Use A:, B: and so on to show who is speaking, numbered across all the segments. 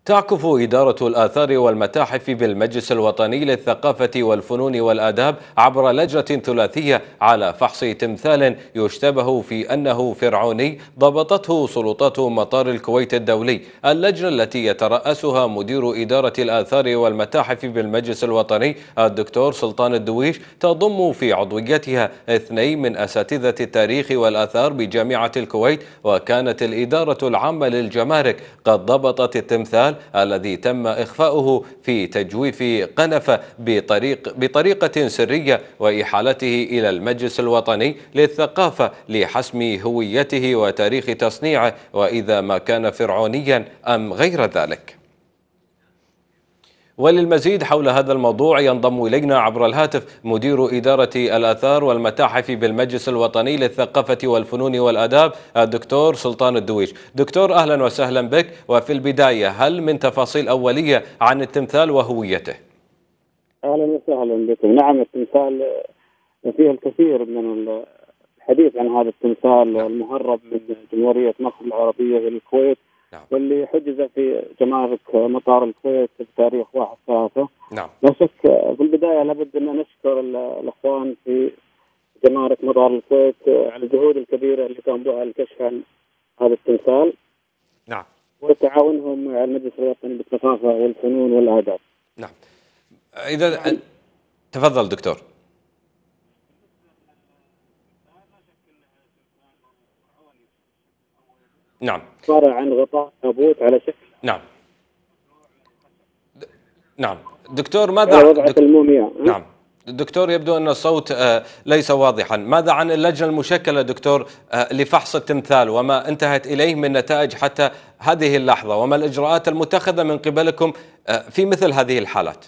A: تعكف إدارة الآثار والمتاحف بالمجلس الوطني للثقافة والفنون والآداب عبر لجنة ثلاثية على فحص تمثال يشتبه في أنه فرعوني ضبطته سلطات مطار الكويت الدولي. اللجنة التي يترأسها مدير إدارة الآثار والمتاحف بالمجلس الوطني الدكتور سلطان الدويش تضم في عضويتها 2 من أساتذة التاريخ والآثار بجامعة الكويت، وكانت الإدارة العامة للجمارك قد ضبطت التمثال الذي تم إخفاؤه في تجويف قنفة بطريقة سرية وإحالته إلى المجلس الوطني للثقافة لحسم هويته وتاريخ تصنيعه وإذا ما كان فرعونيا أم غير ذلك. وللمزيد حول هذا الموضوع ينضم إلينا عبر الهاتف مدير إدارة الآثار والمتاحف بالمجلس الوطني للثقافة والفنون والآداب الدكتور سلطان الدويش. دكتور أهلا وسهلا بك، وفي البداية هل من تفاصيل أولية عن التمثال وهويته؟
B: أهلا وسهلا بكم. نعم، التمثال فيه الكثير من الحديث عن هذا التمثال المهرب من جمهورية مصر العربية إلى الكويت، واللي حجز في جمارك مطار الكويت بتاريخ 1/3. لا شك في البداية لابد أن نشكر الأخوان في جمارك مطار الكويت على الجهود الكبيرة اللي قام بها لكشف عن هذا التمثال. وتعاونهم مع المجلس الوطني للثقافة والفنون والآداب.
A: إذا تفضل دكتور.
B: عبارة عن غطاء تابوت على شكل
A: دكتور ماذا
B: وضعت المومياء.
A: دكتور يبدو أن الصوت ليس واضحا. ماذا عن اللجنة المشكلة دكتور لفحص التمثال وما انتهت إليه من نتائج حتى هذه اللحظة، وما الإجراءات المتخذة من قبلكم في مثل هذه الحالات؟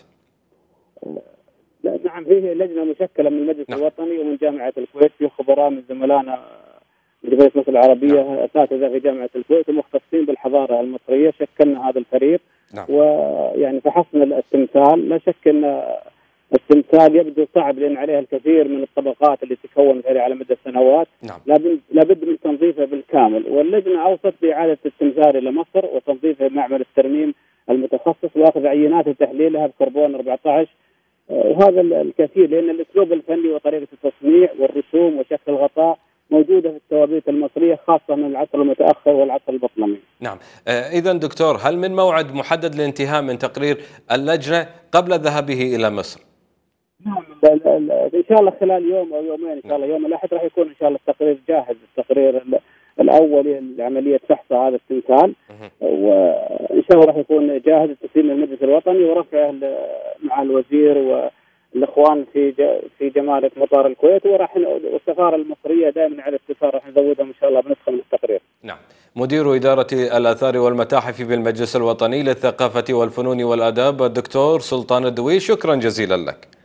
B: نعم، فيه لجنة مشكلة من المجلس الوطني ومن جامعة الكويت، في خبراء من زملائنا من جمهورية مصر العربية، أساتذة في جامعة الكويت ومختصين بالحضارة المصرية. شكلنا هذا الفريق ويعني فحصنا التمثال. لا شك أن التمثال يبدو صعب لأن عليها الكثير من الطبقات اللي تكونت عليه على مدى السنوات. لابد من تنظيفه بالكامل، واللجنة أوصت بإعادة التمثال إلى مصر وتنظيفه بمعمل الترميم المتخصص وأخذ عينات وتحليلها بكربون 14. وهذا الكثير لأن الأسلوب الفني وطريقة التصنيع والرسوم وشكل الغطاء موجودة في التوابيت المصرية، خاصة من العصر المتأخر والعصر البطلمي.
A: إذن دكتور، هل من موعد محدد للانتهاء من تقرير اللجنة قبل ذهابه إلى مصر؟
B: نعم، إن شاء الله خلال يوم أو يومين، إن شاء الله يوم الأحد راح يكون إن شاء الله التقرير جاهز، التقرير الأولي لعملية فحص هذا التمثال، وإن شاء الله راح يكون جاهز التسليم للمجلس الوطني ورفعه مع الوزير والإخوان في جمارك مطار الكويت، والسفارة المصرية دائما على اتصال، راح نزودهم إن شاء الله بنسخة من التقرير.
A: مدير إدارة الآثار والمتاحف بالمجلس الوطني للثقافة والفنون والآداب الدكتور سلطان الدويش، شكرا جزيلا لك.